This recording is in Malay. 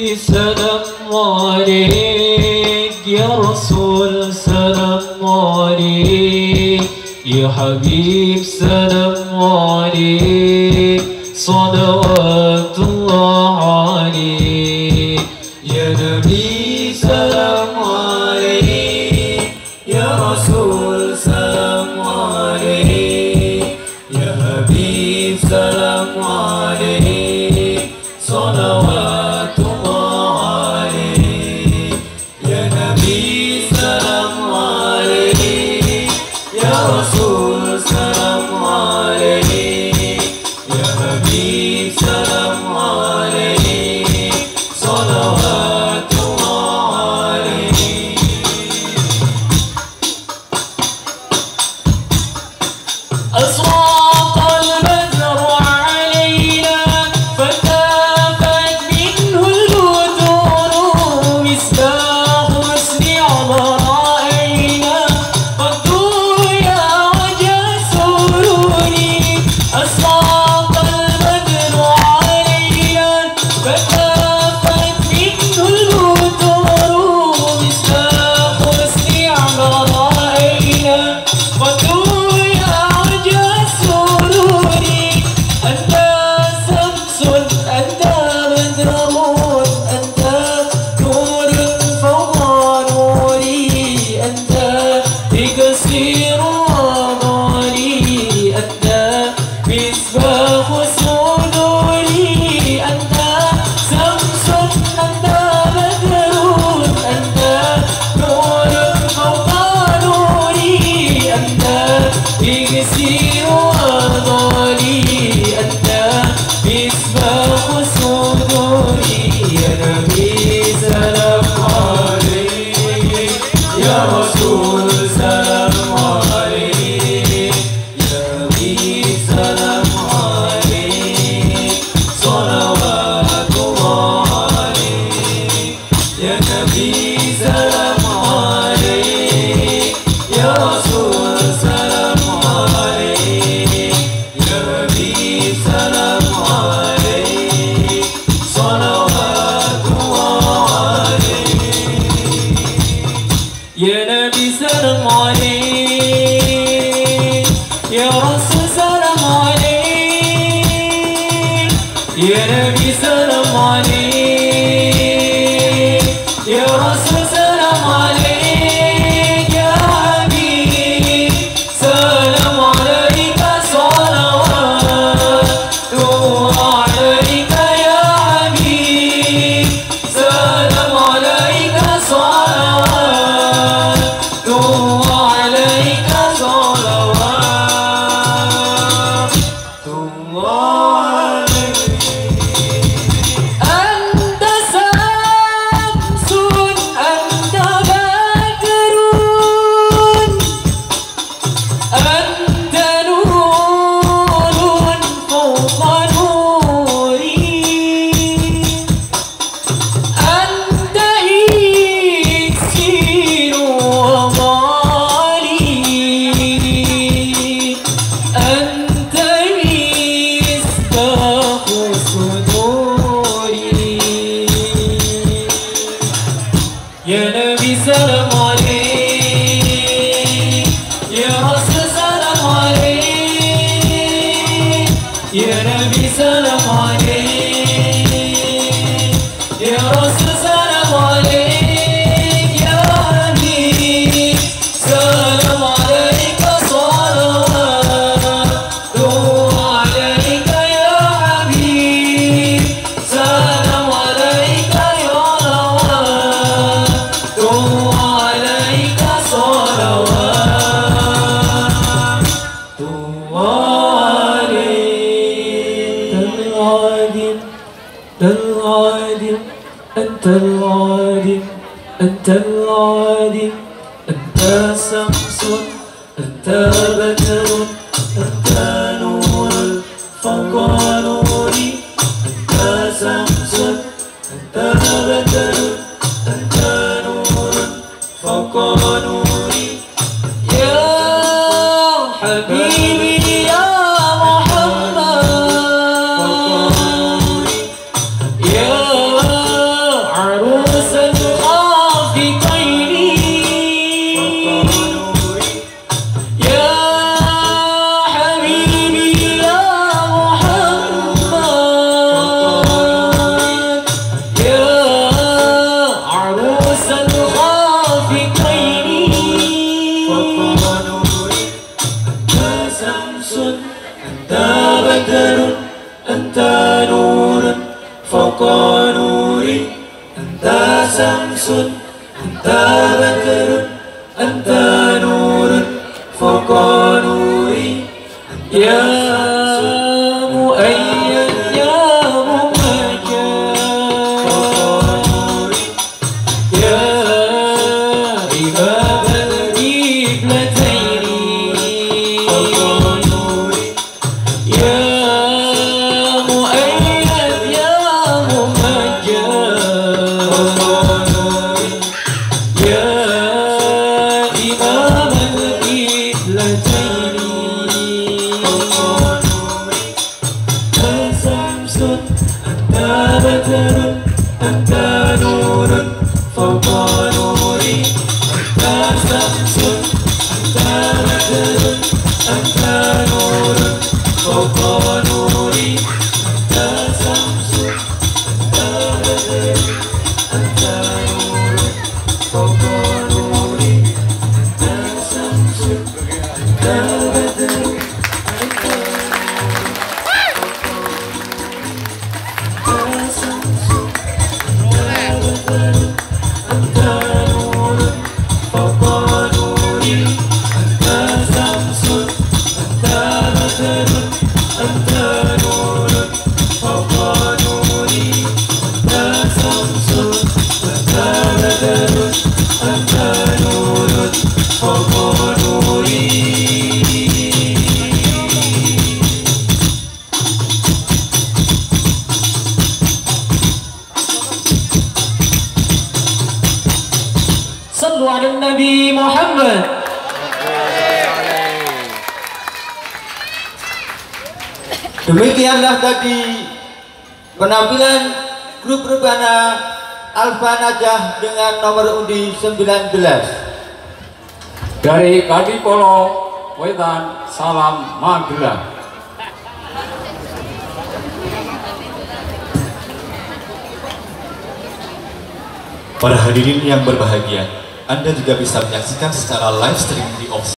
سلام عليك يا رسول سلام عليك يا حبيب سلام عليك صلوات الله عليك يا نبي سلام عليك يا رسول سلام عليك يا حبيب سلام عليك صلوات الله عليك يا نبي سلام عليك يا رسول سلام عليك يا حبيب سلام عليك صلوات الله عليك أشرق البدر علينا فتافت منه البدور مصباح حسن عبرائنا قدوا يا وجه سروري أشرق البدر علينا فتافت منه البدور مصباح حسن عبرائنا قدوا يا وجه سروري أنت شمس أنت بدر أنت نور فوق نوري أنت تكسير أمالي أنت مصباح صدوري أنت شمس أنت بدر أنت نور فوق نوري أنت تكسير أمالي أنت مصباح صدوري يا نبي سلام عليك يا رسول سلام عليك يا نبي سلام عليك صلوات الله عليك يا نبي سلام عليك يا رسول سلام عليك يا حبيب سلام عليك صلوات الله عليك يا نبي سلام عليك يا رسول سلام عليك يا نبي سلام عليك يا رسول سلام عليك يا حبيب سلام عليك صلوات الله عليك يا حبيب سلام عليك صلوات الله عليك صلوات الله عليك أنت شمس أنت بدر أنت نور فوق نوري أنت إكسير أمالي أنت مصباح صدوري يا نبي سلام عليك يا رسول سلام عليك يا نبي سلام عليك يا رسول سلام عليك يا حبيب سلام عليك صلوات الله عليك يا حبيب سلام عليك يا روات الله عليك صلوات الله عليك العادل أنت العادل أنت العادل أنت شمس أنت بدر أنت نور فوق نوري أنت شمس أنت بدر أنت نور فوق نوري يا حبيبي يا محمد يا fawqa nuri ya mu'ayyad ya mumajjad ya imam al-qiblataini ya mu'ayyad ya mumajjad ya imam al-qiblataini samsun anta badrun anta nurun fawqa nuri anta samsun anta badrun anta nurun fawqa nuri anta samsun anta badrun anta nurun fawqa nuri anta samsun anta badrun Sallu ala Nabi Muhammad. Demikianlah tadi penampilan grup Rebana Alfa Najah dengan nomor undi 19 dari Kadipolo Wetan Salam Magelang. Para hadirin yang berbahagia, Anda juga bisa menyaksikan secara live stream di